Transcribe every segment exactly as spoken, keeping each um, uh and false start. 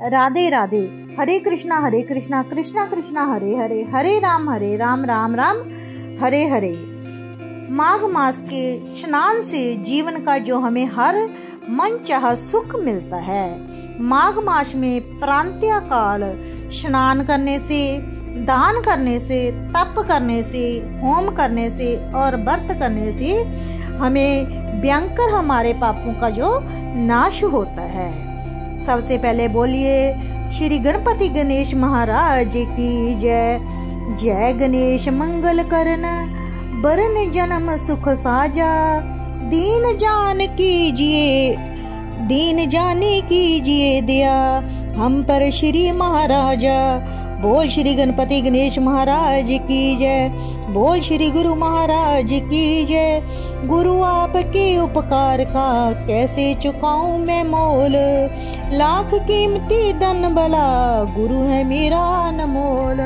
राधे राधे। हरे कृष्णा हरे कृष्णा कृष्णा कृष्णा हरे हरे, हरे राम हरे राम राम राम हरे हरे। माघ मास के स्नान से जीवन का जो हमें हर मन चाह सुख मिलता है। माघ मास में प्रांतीय काल स्नान करने से, दान करने से, तप करने से, होम करने से और व्रत करने से हमें भयंकर हमारे पापों का जो नाश होता है। सबसे पहले बोलिए श्री गणपति गणेश महाराज की जय। जय गणेश मंगल करन, बरन जन्म सुख साजा। दीन जान कीजिए, दीन जाने कीजिए दया हम पर श्री महाराजा। बोल श्री गणपति गणेश महाराज की जय। बोल श्री गुरु महाराज की जय। गुरु आपके उपकार का कैसे चुकाऊं मैं मोल। लाख कीमती धन भला गुरु है मेरा अनमोल।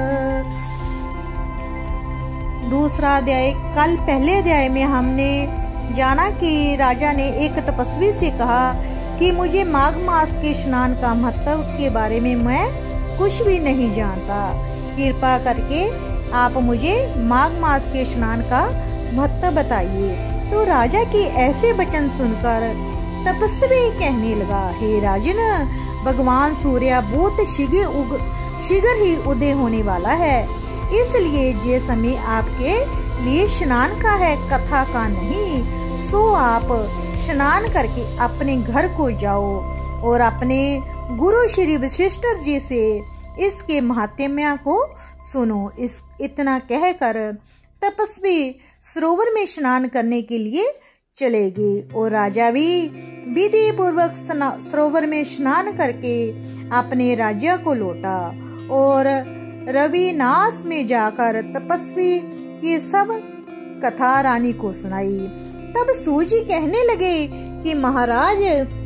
दूसरा अध्याय। कल पहले अध्याय में हमने जाना कि राजा ने एक तपस्वी से कहा कि मुझे माघ मास के स्नान का महत्व के बारे में मैं कुछ भी नहीं जानता, कृपा करके आप मुझे माघ मास के स्नान का महत्व बताइए। तो राजा की ऐसे वचन सुनकर तपस्वी कहने लगा, हे राजन, भगवान सूर्य बहुत शीघ्र उग शीघ्र ही उदय होने वाला है, इसलिए ये समय आपके लिए स्नान का है, कथा का नहीं। सो आप स्नान करके अपने घर को जाओ और अपने गुरु श्री वशिष्ठ जी से इसके महात्म्य को सुनो। इस इतना कहकर तपस्वी सरोवर में स्नान करने के लिए चले गए और राजा भी विधि पूर्वक सरोवर में स्नान करके अपने राज्य को लौटा और रविनाश में जाकर तपस्वी की सब कथा रानी को सुनाई। तब सूजी कहने लगे कि महाराज,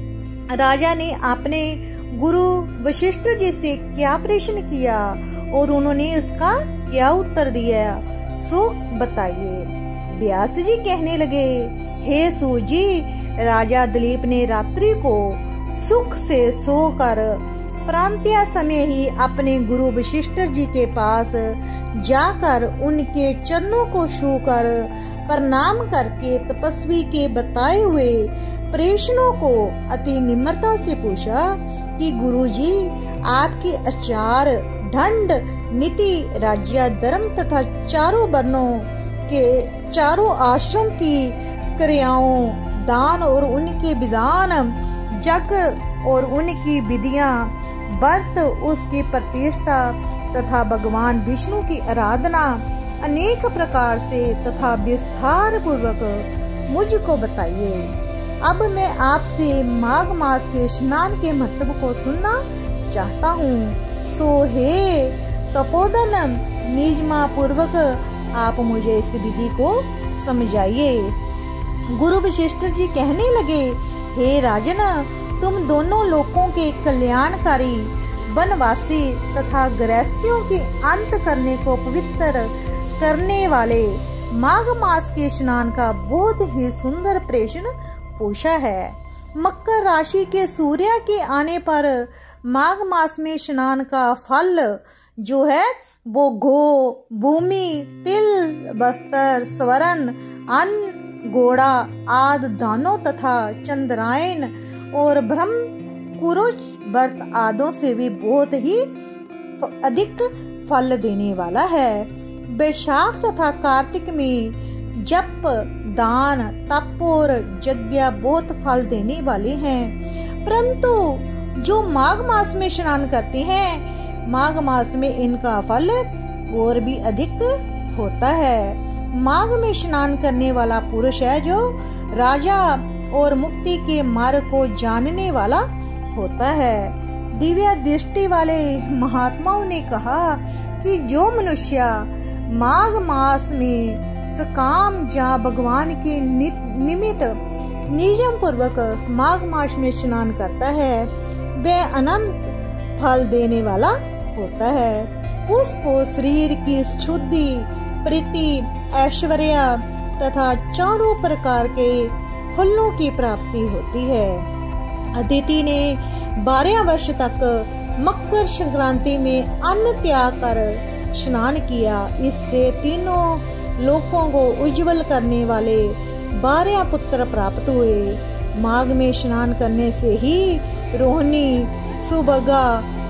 राजा ने अपने गुरु वशिष्ठ जी से क्या प्रश्न किया और उन्होंने उसका क्या उत्तर दिया, सो बताइए। व्यास जी कहने लगे, हे सूजी, राजा दिलीप ने रात्रि को सुख से सोकर प्रांतीय समय ही अपने गुरु वशिष्ठ जी के पास जाकर उनके चरणों को छूकर प्रणाम करके तपस्वी के बताए हुए प्रश्नों को अति निम्रता से पूछा कि गुरुजी, आपके आचार, दंड, नीति, राज्य, धर्म तथा चारों वर्णों के चारों आश्रम की क्रियाओं, दान और उनके विधान, जग और उनकी विधियां, व्रत, उसकी प्रतिष्ठा तथा भगवान विष्णु की आराधना अनेक प्रकार से तथा विस्तार पूर्वक मुझको बताइए। अब मैं आपसे माघ मास के स्नान के महत्व को सुनना चाहता हूँ। सो हे तपोधन, निजमा पूर्वक आप मुझे इस विधि को समझाइए। गुरु वशिष्ठ जी कहने लगे, हे राजन, तुम दोनों लोकों के कल्याणकारी, वनवासी तथा गृहस्थियों के अंत करने को पवित्र करने वाले माघ मास के स्नान का बहुत ही सुंदर प्रश्न पूछा है। मकर राशि के सूर्य के आने पर माघ मास में स्नान का फल जो है वो गो, भूमि, तिल, वस्त्र, स्वर्ण, अन्न, घोड़ा आदि दानों तथा चंद्रायन और ब्रह्म कुरुज व्रत आदों से भी बहुत ही अधिक फल देने वाला है। वैशाख तथा कार्तिक में जप, दान, तप और यज्ञ बहुत फल देने वाले हैं, परंतु जो माघ मास में स्नान करते हैं, माघ मास में इनका फल और भी अधिक होता है। माघ में स्नान करने वाला पुरुष है जो राजा और मुक्ति के मार्ग को जानने वाला होता है। दिव्य दृष्टि वाले महात्माओं ने कहा कि जो मनुष्य माघ मास में सकाम जा भगवान के निमित्त नियम पूर्वक माघ मास में स्नान करता है, वह अनंत फल देने वाला होता है। उसको शरीर की शुद्धि, प्रीति, ऐश्वर्य तथा चारों प्रकार के फलों की प्राप्ति होती है। अदिति ने बारह वर्ष तक मकर संक्रांति में अन्न त्याग कर स्नान किया। इससे तीनों लोकों को उज्जवल करने वाले बारह पुत्र प्राप्त हुए। माघ में स्नान करने से ही रोहिणी, सुभगा,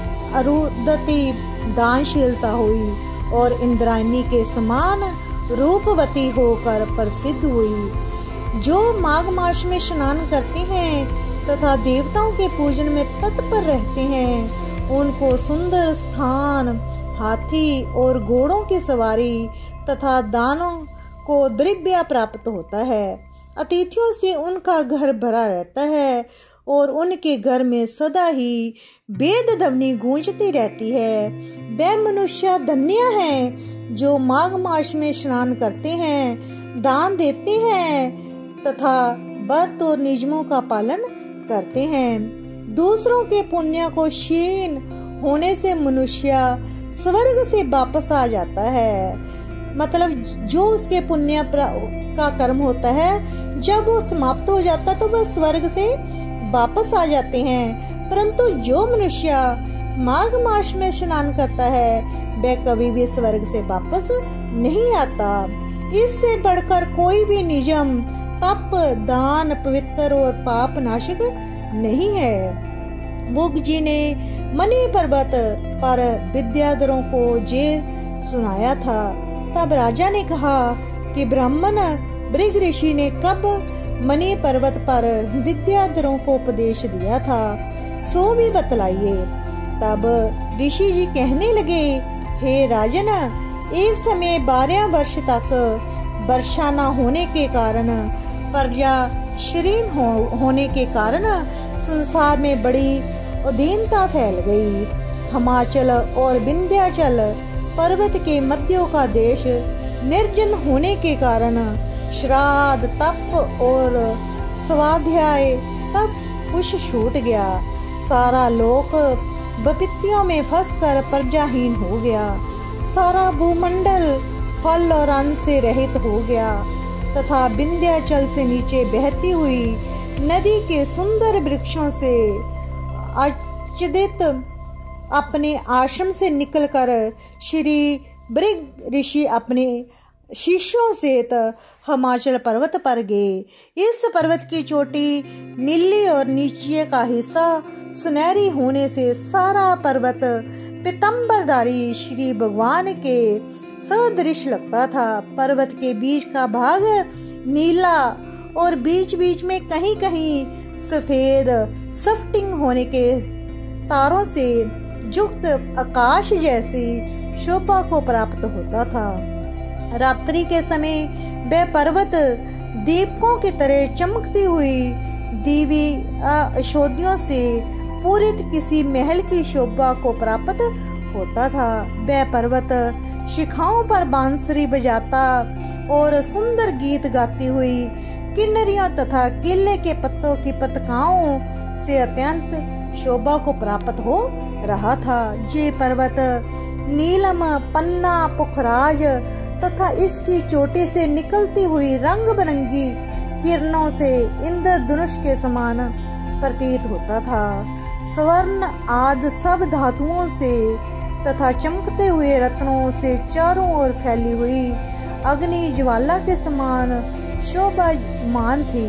अरुंधति दानशीलता हुई और इंद्रायणी के समान रूपवती होकर प्रसिद्ध हुई। जो माघ मास में स्नान करते हैं तथा देवताओं के पूजन में तत्पर रहते हैं, उनको सुंदर स्थान, हाथी और घोड़ों की सवारी तथा दानों को द्रव्य प्राप्त होता है। अतिथियों से उनका घर भरा रहता है और उनके घर में सदा ही वेद ध्वनि गूंजती रहती है। वे मनुष्य धन्य हैं जो माघ मास में स्नान करते हैं, दान देते हैं तथा व्रत और नियमों का पालन करते हैं। दूसरों के पुण्य को क्षीण होने से मनुष्य स्वर्ग से वापस आ जाता है। मतलब जो उसके पुण्य का कर्म होता है, जब वो समाप्त हो जाता तो वह स्वर्ग से वापस आ जाते हैं। परंतु जो मनुष्य माघ मास में स्नान करता है वह कभी भी स्वर्ग से वापस नहीं आता। इससे बढ़कर कोई भी नियम, तप, दान पवित्र और पाप नाशक नहीं है। बुद्ध जी ने मणि पर्वत पर विद्याधरों को जे सुनाया था। तब राजा ने कहा कि ब्राह्मण भृग ऋषि ने कब मणि पर्वत पर विद्याधरों को उपदेश दिया था, सो भी बतलाइए। तब ऋषि जी कहने लगे, हे राजन, एक समय बारह वर्ष तक वर्षा न होने के कारण, प्रजा क्षीण हो, होने के कारण संसार में बड़ी उदीनता फैल गई। हिमाचल और विंध्याचल पर्वत के मध्यों का देश निर्जन होने के कारण श्राद्ध, तप और स्वाध्याय सब कुछ छूट गया। सारा लोक विपत्तियों में फंसकर प्रजाहीन हो गया। सारा भूमंडल फल और अन्न से रहित हो गया तथा विंध्याचल से नीचे बहती हुई नदी के सुंदर वृक्षों से आच्छादित अपने आश्रम से निकलकर श्री भृग ऋषि अपने शिष्यों सहित हिमाचल पर्वत पर गए। इस पर्वत की चोटी नीली और नीचे का हिस्सा सुनहरी होने से सारा पर्वत पीतांबरधारी श्री भगवान के सदृश लगता था। पर्वत के बीच का भाग नीला और बीच बीच में कहीं कहीं सफेद सफ्टिंग होने के तारों से युक्त आकाश जैसी शोभा को प्राप्त होता था। रात्रि के समय वह पर्वत दीपकों की तरह चमकती हुई दीवी औषधियों से पूरित किसी महल की शोभा को प्राप्त होता था। वह पर्वत शिखाओं पर बांसुरी बजाता और सुंदर गीत गाती हुई किन्नरियों तथा केले के पत्तों की पतकाओं से अत्यंत शोभा को प्राप्त हो रहा था। ये पर्वत नीलम, पन्ना, पुखराज तथा इसकी चोटी से निकलती हुई रंग बिरंगी किरणों से इंद्रधनुष के समान प्रतीत होता था। स्वर्ण आदि सब धातुओं से तथा चमकते हुए रत्नों से चारों ओर फैली हुई अग्नि ज्वाला के समान शोभामान थी।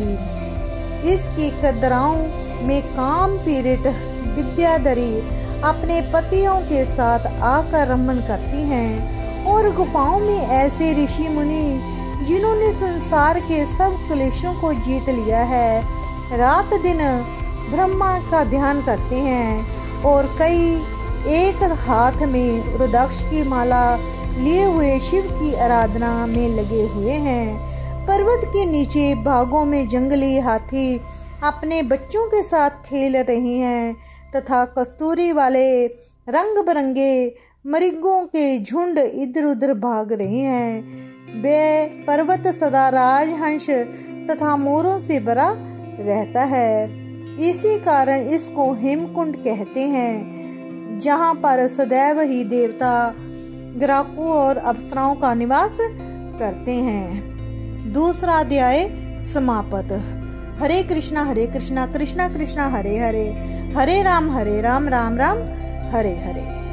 इसकी कदराओं में काम पीड़ित विद्याधरी अपने पतियों के साथ आकर रमन करती हैं और गुफाओं में ऐसे ऋषि मुनि जिन्होंने संसार के सब क्लेशों को जीत लिया है रात दिन ब्रह्मा का ध्यान करते हैं और कई एक हाथ में रुद्राक्ष की माला लिए हुए शिव की आराधना में लगे हुए हैं। पर्वत के नीचे भागों में जंगली हाथी अपने बच्चों के साथ खेल रहे हैं तथा कस्तूरी वाले रंग बिरंगे मृगों के झुंड इधर उधर भाग रहे हैं। वे पर्वत सदा राजहंस तथा मोरों से भरा रहता है। इसी कारण इसको हेमकुंड कहते हैं, जहाँ पर सदैव ही देवता ग्राकों और अप्सराओं का निवास करते हैं। दूसरा अध्याय समाप्त। हरे कृष्णा हरे कृष्णा कृष्णा कृष्णा हरे हरे, हरे राम हरे राम राम राम हरे हरे।